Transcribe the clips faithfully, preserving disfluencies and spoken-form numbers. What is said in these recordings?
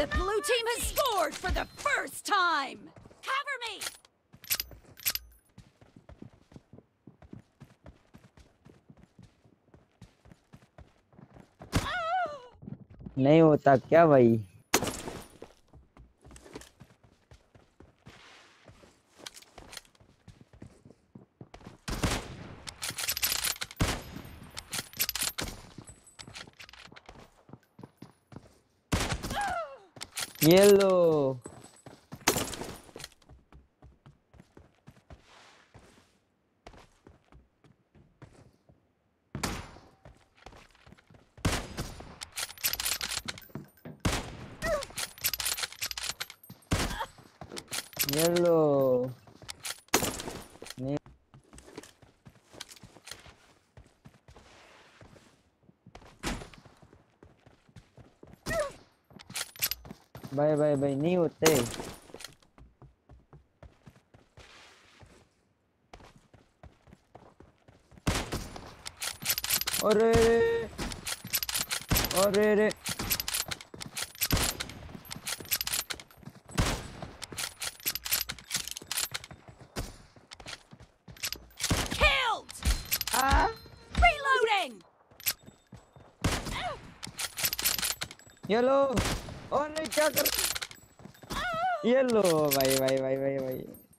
The blue team has scored for the first time. Cover me. नहीं होता क्या भाई? ये लो ये लो नहीं भाई भाई भाई नहीं होते। अरे अरे रे Killed. आ Reloading. ये लो। और नहीं क्या कर ये लो भाई भाई भाई भाई भाई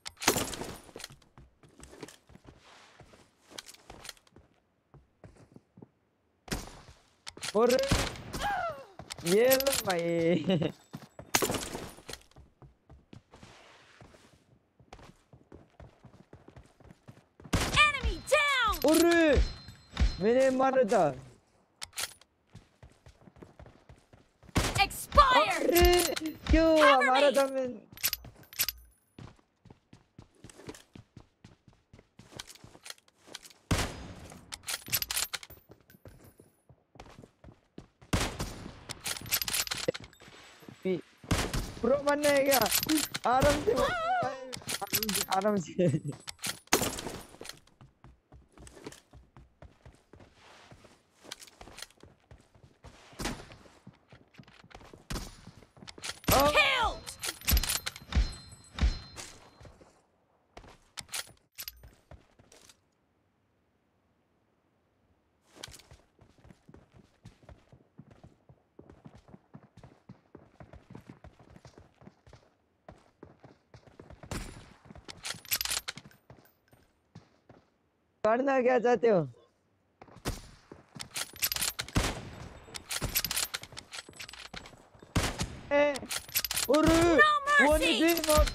और ये लो भाई Enemy down. और मैंने मारा था। Expired. अरे क्यों Cover हमारा me. था मैं प्रो बनने है क्या? आराम से आराम से आराम से Killed. करना क्या चाहते हो? ए, और वो नहीं थी मौत।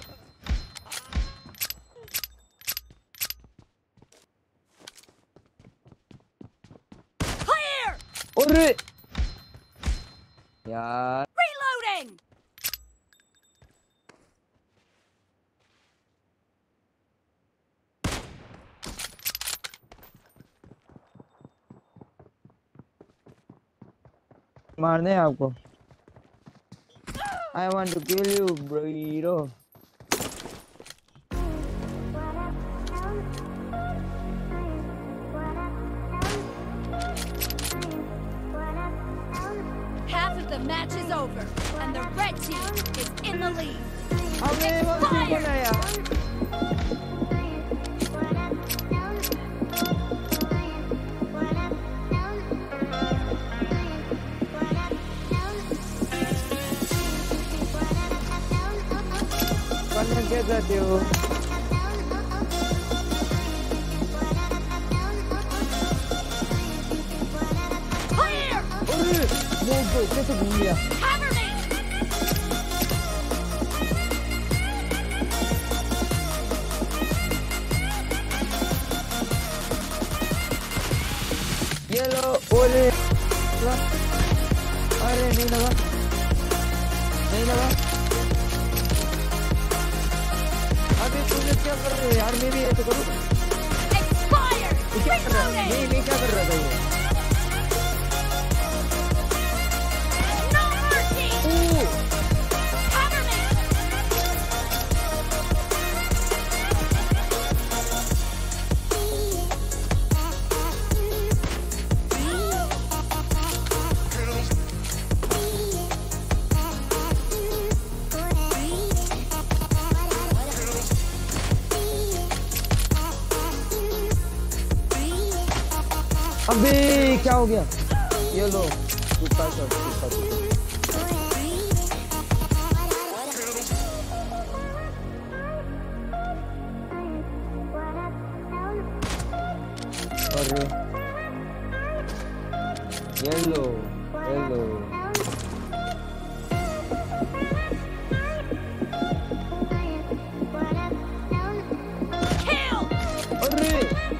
Clear. और यार Reloading. मारने हैं आपको। I want to kill you, bro. Half of the match is over, and the red team is in the lead. हमें वो क्यों बनाया? करना क्या चाहते हो? Clear. अरे वो वो कैसे घूम गया? Cover me. ये लो ओले अरे नहीं लगा नहीं लगा अभी तुझे क्या कर रहे हो यार? मैं भी ऐसे करूँ? Expired. क्या कर रहा है? नहीं मैं क्या कर रहा था ये? No mercy. Cover me. अबे क्या हो गया? ये लो टूटा शॉट टूटा टूटा। और येलो येलो अरे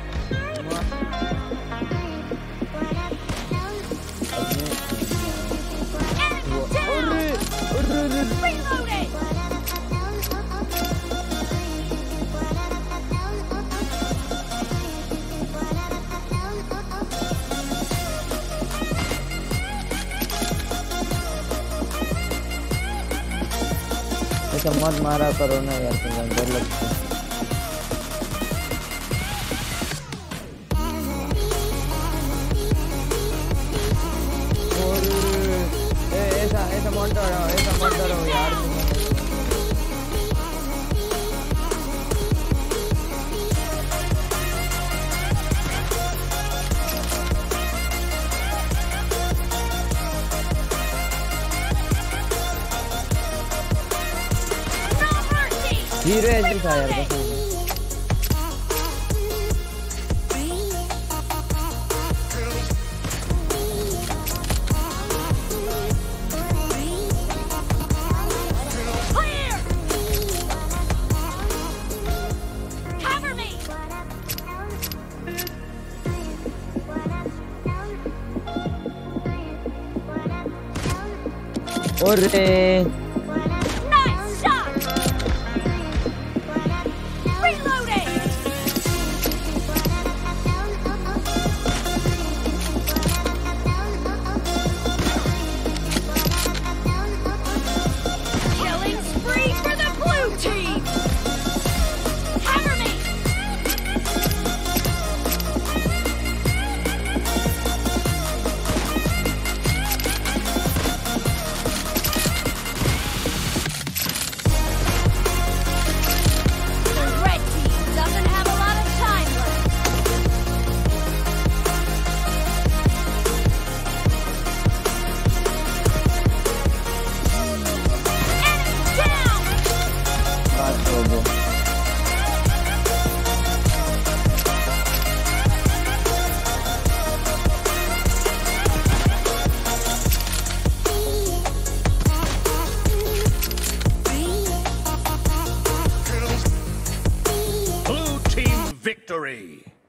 ऐसा मत मारा करो ना यार, तुम डर लगता है। और ए, ऐसा ऐसा मत डरो, ऐसा मत डरो यार। हीरो ऐसे था यार बस। ओरे Victory!